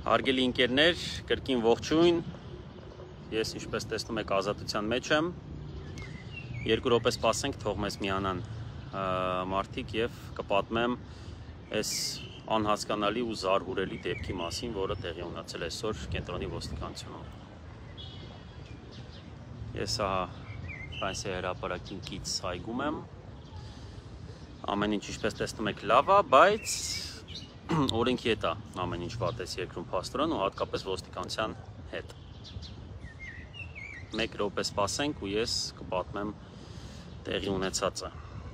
Հարգելի ընկերներ, կրկին ողջույն, ես ինչպես տեսնում եք ազատության մեջ եմ, 2 րոպե սպասենք, թող մեզ միանան մարդիկ եւ կպատմեմ այս անհասկանալի ու զարհուրելի դեպքի մասին, որը տեղի ունեցել այսօր կենտրոնի ոստիկանությունում։ Ես Ֆրանսիայի հրապարակին կից այգում եմ, ամեն ինչ ինչպես տեսնում եք լավ է, բայց օրենքի հետ է ամեն ինչ վատ էս երկրում փաստորեն ու հատկապես ոստիկանության հետ։ 1 րոպե սպասենք ու ես կպատմեմ տեղի ունեցածը։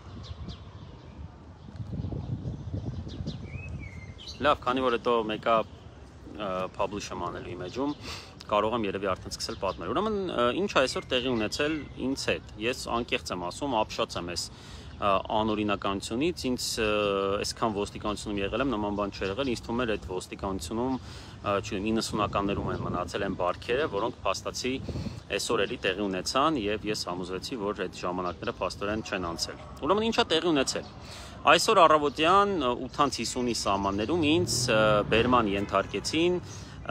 Լավ, քանի որ հետո մեկը publish եմ անելու իմեջում, կարող եմ երևի արդեն սկսել պատմել։ Ուրեմն ինչ այսօր տեղի ունեցել ինձ հետ։ Ես անկեղծ եմ ասում, ապշած եմ այս անօրինականությունից, ինձ այսքան ոստիկանությունում եղել եմ, նման բան չէր եղել, ինձ թվում էր այդ ոստիկանությունում 90-ականներում են մնացել են բարքերը, որոնք փաստացի այսօր էլի տեղի ունեցան եւ ես համոզվեցի, որ այդ ժամանակները փաստորեն չեն անցել։ Ուրեմն ինչա տեղի ունեցել։ Այսօր առավոտյան 8:50-ի սահմաններում ինձ բերման ենթարկեցին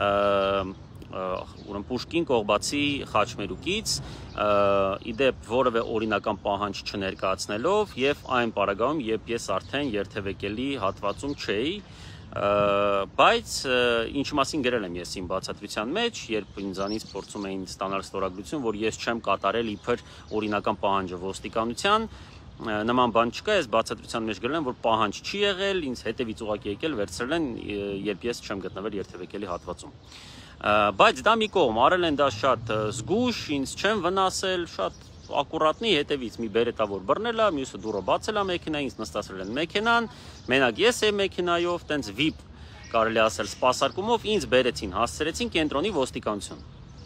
ուրեմն Պուշկին Կողբացի խաչմերուկից, իդեպ որևէ օրինական պահանջ չներկայացնելով եւ այն պարագայում, երբ ես արդեն երթևեկելի հատվածում չէի, բայց ինչ մասին գրել եմ ես իմ բացատրության մեջ, երբ ինձանից փորձում էին ստանալ ստորագրություն, որ ես չեմ կատարել իբր օրինական պահանջը ոստիկանության, նման բան չկա, ես բացատրության մեջ գրել եմ, որ պահանջ չի եղել, ինձ հետևից ուղղակի եկել վերցրել են, երբ ես չեմ գտնվել երթևեկելի հատվածում։ Բայց դա մի կողմ, արել են դա շատ զգուշ, ինձ չեն վնասել, շատ ակուրատնի հետևից մի բերետավոր բռնել է, մյուսը դուռը բացել է մեքենա, ինձ նստացրել են մեքենան, մենակ ես եմ մեքենայով, տենց VIP կարելի ասել սպասարկումով ինձ բերեցին, հասցրեցին կենտրոնի ոստիկանություն։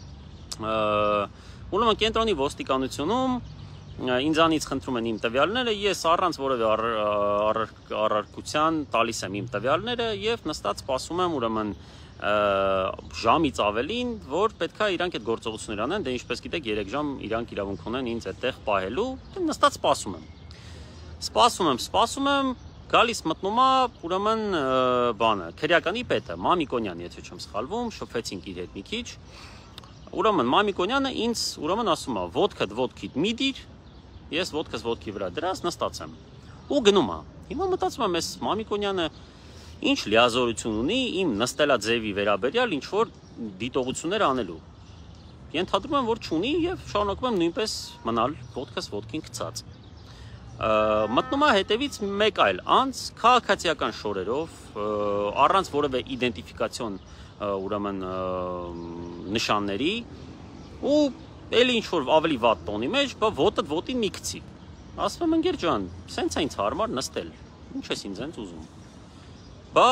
Ուրեմն կենտրոնի ոստիկանությունում ինձանից խնդրում են իմ տվյալները, ես առանց որևէ առարկության տալիս եմ իմ տվյալները եւ նստած սպասում եմ ուրեմն ժամից ավելին, որ պետքա իրանք այդ գործողություններ անեն, դե ինչպես գիտեք 3 ժամ իրանք իրավունք ունեն ինձ այդտեղ պահելու, նստած սպասում եմ, գալիս մտնում է ուրեմն բանը, քրեականի պետը, Մամիկոնյանը, եթե չեմ սխալվում, շփվեցինք իր հետ մի քիչ, ուրեմն Մամիկոնյանը ինձ ուրեմն ասում է, ոտքդ ոտքիդ մի դիր, ես ոտքս ոտքի վրա դրած նստած եմ ու գնում է։ Հիմա մտածում եմ, այս Մամիկոնյանը ինչ լիազորություն ունի իմ նստելա ձևի վերաբերյալ ինչ որ դիտողություններ անելու։ Ենթադրում եմ, որ չունի եւ շարունակում եմ նույնպես մնալ ոտքս ոտքին գցած։ Մտնում է հետևից մեկ այլ անձ քաղաքացիական շորերով, առանց որևէ իդենտիֆիկացիոն ուրեմն նշանների ու էլի ինչ որ ավելի վատ տոնի մեջ, բա ոտդ ոտին մի գցի։ Ասում եմ ընկեր ջան, սենց է ինձ հարմար նստել։ Ինչ ես ինձ հենց ուզում։ Բա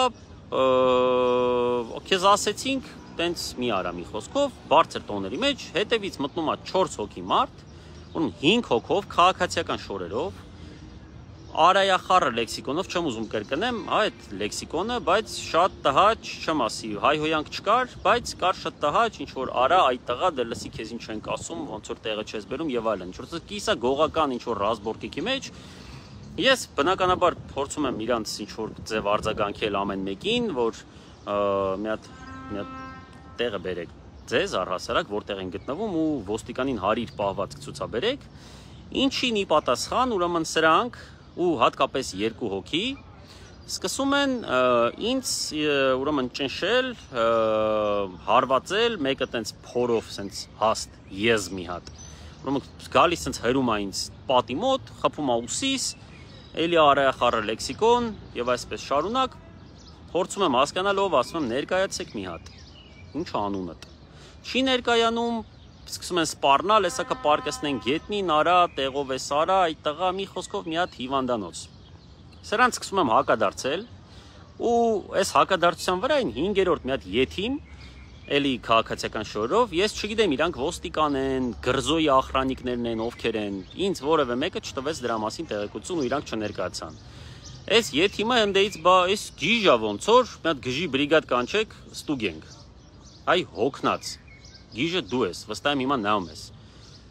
քեզ ասեցինք, տենց մի արա մի խոսքով, բարձր տոների մեջ, հետևից մտնում է 4 հոգի մարդ, ուրեմն 5 հոգով քաղաքացիական շորերով, արայախառը լեքսիկոնով չեմ ուզում կրկնեմ, այդ լեքսիկոնը, բայց շատ տհաճ, չեմ ասի, հայհոյանք չկար, բայց կար շատ տհաճ, ինչ որ արա այդ տղա դե լսի քեզ ինչ ենք ասում, ոնց որ տեղը չես բերում եւ այլն։ Ինչ որ կիսա գողական ինչ որ ռազմորտիկի մեջ ես բնականաբար փորձում եմ իրանց ինչ-որ ձև արձագանքել ամեն մեկին, որ մի հատ տեղը բերեք ձեզ առհասարակ, որտեղ են գտնվում ու ոստիկանին հարիր պահվածք ցուցաբերեք, ինչին ի պատասխան ուրեմն սրանք ու հատկապես 2 հոգի սկսում են ինձ ուրեմն ճնշել, հարվածել, մեկը տենց փորով սենց հաստ եզ մի հատ։ Ուրեմն գալիս սենց հրում է ինձ պատի մոտ, խփում է ուսիս, էլի արայախառը լեքսիկոն եւ այսպես շարունակ փորձում եմ հասկանալ ով, ասում եմ ներկայացեք մի հատ։ Ինչ անունդ։ Չի ներկայանում, սկսում են սպառնալ, հեսա կպարկեսնեն գետնին, արա, տեղով էս արա, այդ տղա մի խոսքով մի հատ հիվանդանոց։ Սրանց սկսում եմ հակադարձել ու այս հակադարձության վրա այն 5-րդ մի հատ եթին էլի քաղաքացիական շորով, ես չգիտեմ իրանք ոստիկան են, գրզոյի ախրանիկներն են, ովքեր են, ինձ որևէ մեկը չտվեց դրա մասին տեղեկություն ու իրանք չներկայացան։ Այս եթիմը ընդեից բա այս գիժա ոնց որ մի հատ գժի բրիգադ կանչեք, ստուգենք։ Այ հոգնած։ Գիժը դու ես, վստահ եմ հիմա նայում ես։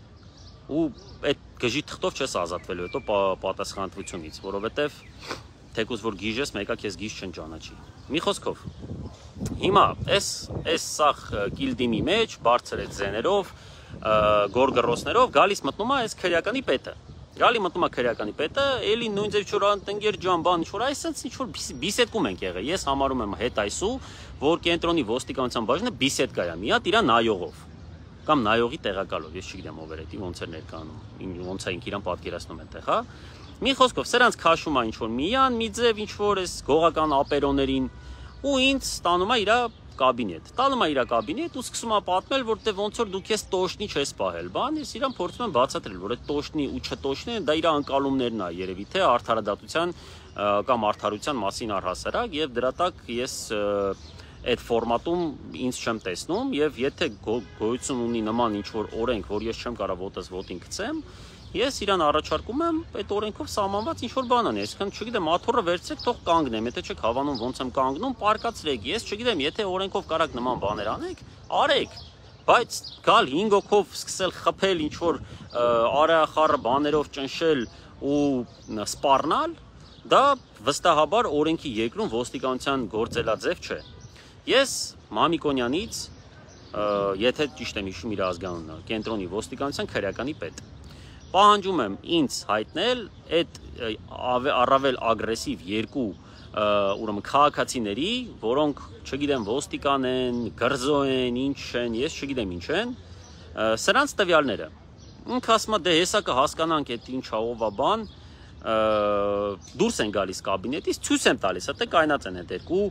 Ու այդ գժի թղթով չես ազատվելու հետո պատասխանատվությունից, որովհետև թեկուզ որ գիժես, մեկը քեզ գիժ չեն ճանաչի։ Մի խոսքով։ Հիմա այս սախ գիլդիմի մեջ բարձր այդ զեներով, գորգռոսներով գալիս մտնում է այս քրեականի պետը։ Գալի մտնում է քրեականի պետը, էլի նույն ձև չոր տնգեր ջան, բան ինչ-որ այսպես ինչ-որ բիսեդկում ենք եղել։ Ես համարում եմ հետ այսու, որ կենտրոնի ոստիկանության բաժինը բիսեդկա է, մի հատ իրա նայողով կամ նայողի տեղակալով, ես չգիտեմ ով էր դա, ոնց էր ներկայանում, ոնց է ինք իրան պատկերացնում այդտեղ, հա։ Մի խոսքով, սրանց քաշում է ինչ-որ միան, մի ձև ինչ-որ այս գողական ապերոներին ու ինձ ստանում է իր կաբինետ։ Տալում է իր կաբինետ ու սկսում է պատմել, որտեղ ոնց որ դու քեզ տոշնի չես պահել, բան, ես իրան փորձում եմ բացատրել, որ այդ տոշնի ու չտոշնի դա իր անկալումներն է, երևի թե արդարադատության կամ արդարության մասին առհասարակ, եւ դրա տակ ես այդ ֆորմատում ինձ չեմ տեսնում, եւ եթե գոյություն ունի նման ինչ որ օրենք, որ ես չեմ կարող ոտս ոտին գցեմ, ես իրան առաջարկում եմ այդ օրենքով սահմանված ինչ որ բան անի, այսինքն չգիտեմ, աթոռը վերցրեք, թող կանգնեմ, եթե չեք հավանում ոնց եմ կանգնում, պարկացրեք, ես չգիտեմ, եթե օրենքով կարաք նման բաներ անեք, արեք, բայց գալ 5 հոգով սկսել խփել ինչ որ արախառը բաներով ճնշել ու սպառնալ, դա վստահաբար օրենքի երկրում ոստիկանության գործելաձև չէ։ Ես Մամիկոնյանից, եթե ճիշտ եմ հիշում իր ազգանունը, կենտրոնի ոստիկանության քրեականի պետ, պահանջում եմ ինձ հայտնել այդ առավել ագրեսիվ երկու ուրեմն քաղաքացիների, որոնք չգիտեմ ոստիկան են, գրզո են, ինչ են, ես չգիտեմ ինչ են, սրանց տվյալները։ Ինքը ասում է դե հեսա կհասկանանք այդ ինչ ով է բան, դուրս են գալիս կաբինետից, ցույց եմ տալիս, հա կայնած են այդ երկու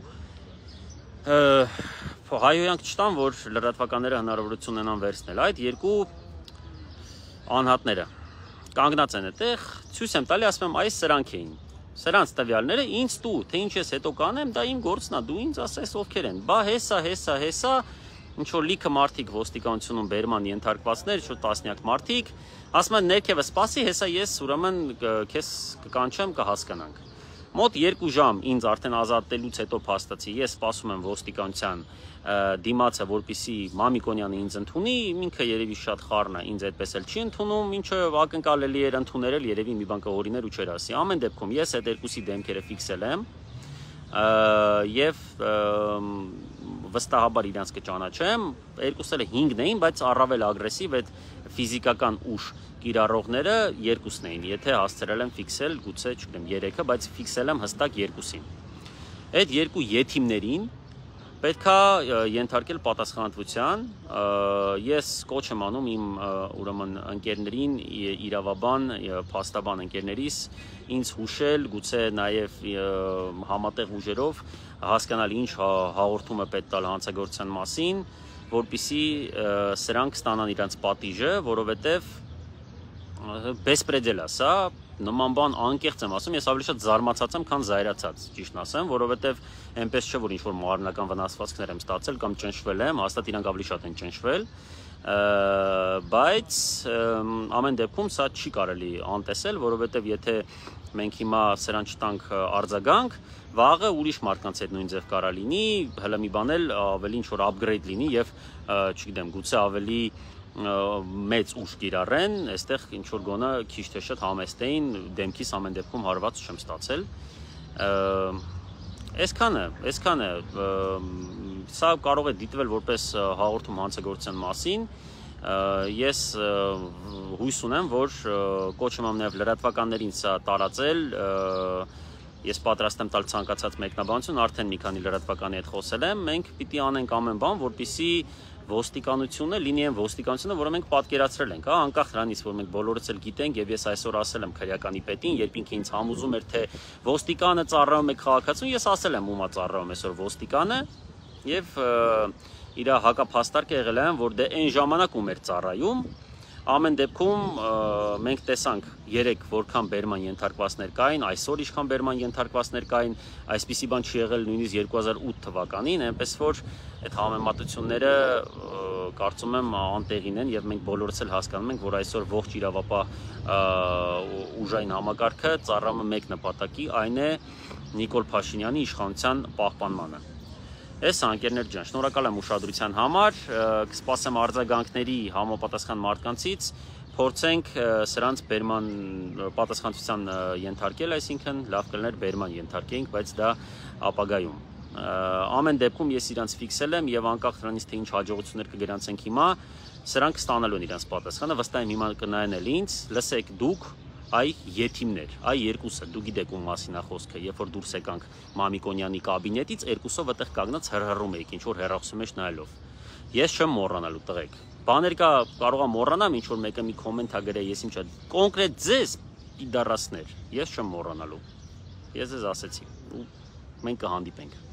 հայոյանք չտան, որ լրատվականները հնարավորություն ունենան վերցնել այդ երկու անհատները կանգնած են այդտեղ, ցույց եմ տալի, ասում եմ, այս սրանք էին։ Սրանց տվյալները ինձ տու, թե ինչ ես հետո կանեմ, դա իմ գործն է, դու ինձ ասես ովքեր են։ Բա հեսա, ինչ որ լիքը մարդիկ ոստիկանությունում բերման ենթարկվածներ, ինչ որ տասնյակ մարդիկ, ասում են ներքևը սպասի, հեսա ես ուրեմն քեզ կկանչեմ, կհասկանանք։ Մոտ 2 ժամ ինձ արդեն ազատելուց հետո փաստացի, ես սպասում եմ ոստիկանության դիմացը, որպեսզի Մամիկոնյանը ինձ ընդունի, ինքը երևի շատ խառն է, ինձ այդպես էլ չի ընդունում, ինչը ակնկալելի էր ընդունել, երևի մի բան կհորիներ ու չէր ասի։ Ամեն դեպքում ես այդ երկուսի դեմքերը ֆիքսել եմ եւ վստահաբար իրանց կճանաչեմ, երկուսը 5-ն էին, բայց առավել ագրեսիվ այդ ֆիզիկական ուժ կիրառողները երկուսն էին, եթե հասցրել եմ ֆիքսել, գուցե չգիտեմ 3-ը, բայց ֆիքսել եմ հստակ 2-ին։ Այդ երկու յեթիմներին պետք է ենթարկել պատասխանատվության, ես կոչ եմ անում իմ ուրեմն ընկերներին, իրավաբան, փաստաբան ընկերներիս ինձ հուշել, գուցե նաև համատեղ ուժերով հասկանալ ինչ հաղորդում է պետք տալ հանցագործության մասին, որպեսզի սրանք ստանան իրենց պատիժը, որովհետև բեսպրեդել է սա, նման բան անկեղծ եմ ասում, ես ավելի շատ զարմացած եմ, քան զայրացած, ճիշտն ասեմ, որովհետև այնպես չէ, որ ինչ-որ մարմնական վնասվածքներ եմ ստացել կամ ճնշվել եմ, հաստատ իրանք ավելի շատ են ճնշվել, բայց ամեն դեպքում սա չի կարելի անտեսել, որովհետև եթե մենք հիմա սրան չտանք արձագանք, վաղը ուրիշ մարդկանց հետ նույն ձև կարա լինի, հələ մի բան էլ ավելի ինչ-որ upgrade լինի եւ չգիտեմ, գուցե ավելի մեծ ուժ կիրառեն, այստեղ ինչ որ գոնը քիչ թե շատ համեստեին, դեմքիս ամեն դեպքում հարված չեմ ստացել։ Այսքանը, սա կարող է դիտվել որպես հաղորդում հանցագործության մասին։ Ես հույս ունեմ, որ կոչ եմ նաև լրատվականներին սա տարածել, ես պատրաստ եմ տալ ցանկացած մեկնաբանություն, արդեն մի քանի լրատվականի հետ խոսել եմ, մենք պիտի անենք ամեն բան, որպեսզի ոստիկանությունը լինի այն ոստիկանությունը, որը մենք պատկերացրել ենք, հա, անկախ նրանից, որ մենք բոլորս էլ գիտենք եւ ես այսօր ասել եմ քրեականի պետին, երբ ինքը ինձ համոզում էր, թե ոստիկանը ծառայում է քաղաքացուն, ես ասել եմ ումա ծառայում այսօր ոստիկանը եւ իր հակափաստարկը եղել է, որ դե այն ժամանակ ում էր ծառայում, ամեն դեպքում մենք տեսանք 3 որքան բերման ենթարկվածներ կային, այսօր ինչքան բերման ենթարկվածներ կային, այսպիսի բան չի եղել նույնիսկ 2008 թվականին, այնպես որ այդ համեմատությունները կարծում եմ անտեղին են եւ մենք բոլորս էլ հասկանում ենք, որ այսօր ողջ իրավապահ ուժային համակարգը ծառայում է մեկ նպատակի, այն է Նիկոլ Փաշինյանի իշխանության պահպանմանը։ Ես անկերներ ջան, շնորհակալ եմ ուշադրության համար, կսպասեմ արձագանքների համապատասխան մարդկանցից, փորձենք սրանց բերման պատասխանատվության ենթարկել, այսինքն լավ կլներ բերման ենթարկենք, բայց դա ապագայում։ Ամեն դեպքում ես իրանց ֆիքսել եմ եւ անկախ նրանից թե ինչ հաջողություններ կգրանցենք հիմա, սրանք ստանալու են իրանց պատասխանը, վստահ եմ հիմա կնայեն էլ ինձ, լսեք դուք այ եթիմներ, այ երկուսը, դու գիտեք ում մասին է խոսքը, երբ որ դուրս եկանք Մամիկոնյանի կաբինետից, երկուսով այդտեղ կանգնած հրհրում էիք, ինչ որ հեռախոսի մեջ նայելով։ Ես չեմ մոռանալու, տղեկ։ Բաներ կա, կարող եմ մոռանամ, ինչ որ մեկը մի կոմենտ ա գրել, ես ինչա կոնկրետ ձեզ պիդարասներ, ես չեմ մոռանալու։ Ես ձեզ ասեցի, ու մենք կհանդիպենք։